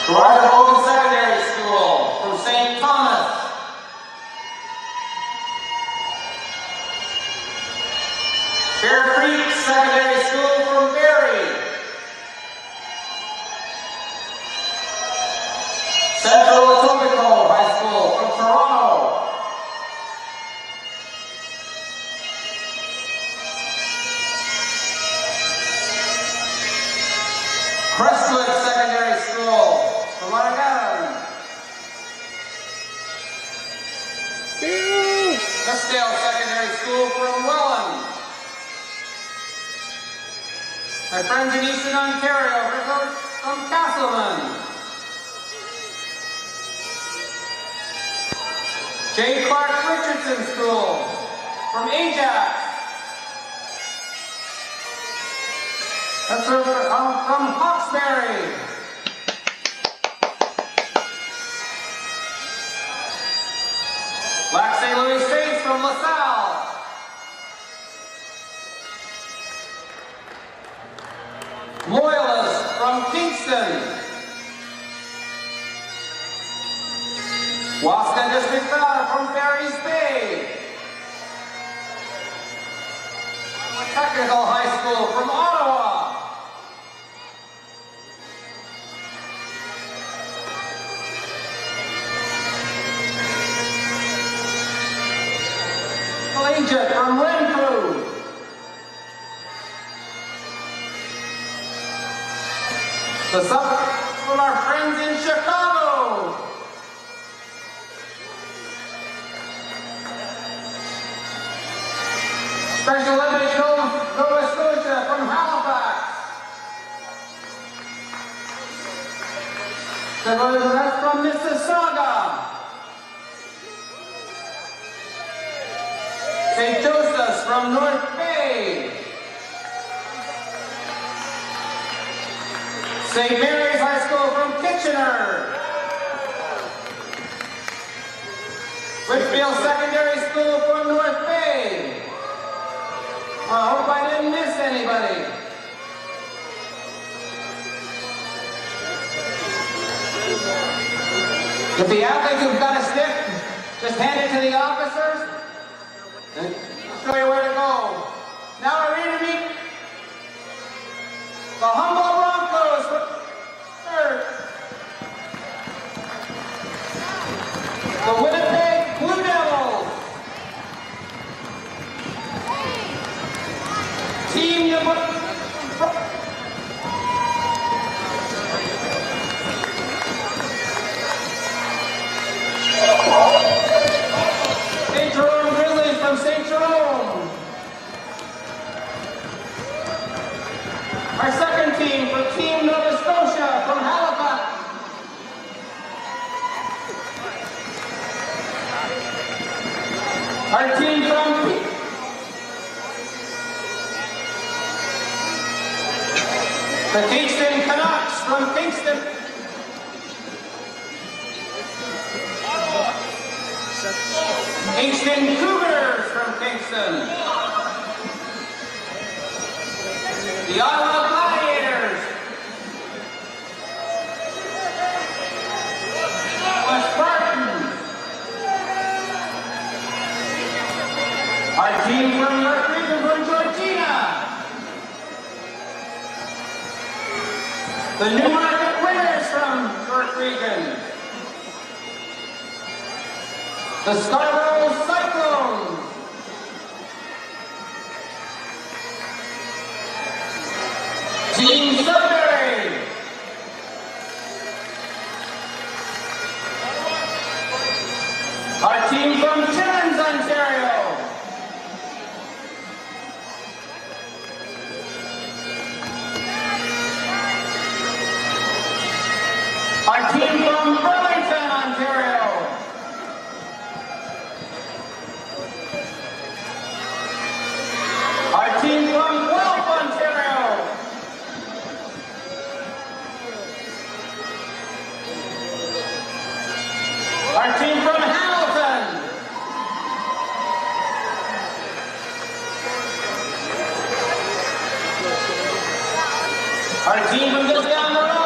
Roger Hogan Secondary School from St. Thomas. Bear Creek Secondary School from Barrie. Central Etobicoke High School from Toronto. Crestwood Secondary School from Argonne. Eskdale Secondary School from Welland. My friends in Eastern Ontario, River from Castleman. J. Clark Richardson School from Ajax. That's from Hawkesbury. Black St. Louis Saints from LaSalle. Loyalist from Kingston. Wascon District 5 from Barry's Bay. Technical High School from Ottawa. Collegiate from Renfrew. The sub from our friends in Chicago. Special Olympics Nova Scotia from Halifax. That's from Mississauga. St. Joseph's from North Bay. St. Mary's High School from Kitchener. Whitfield Secondary School from North Bay. I hope I didn't miss anybody. If the athletes who've got a stick, just hand it to the officers. I'll show you where to go. Now we're ready to meet the Humboldt Broncos for third. The Winnipeg Blue Devils. Team number St. Jerome Grizzlies from St. Jerome. Our second team for Team Nova Scotia from Halifax. Our team from the Kingston Canucks from Kingston. Kingston Cougars from Kingston. The Ottawa Gladiators. The Spartans. Our team from York Region from Georgina. The Newmarket Winners from York Region. The Scarborough Cyclones. Team Sudbury. Our team from Timmins, Ontario. Our team from Burlington, Ontario. Our team from Guelph, Ontario. Our team from Hamilton. Our team from just down the road.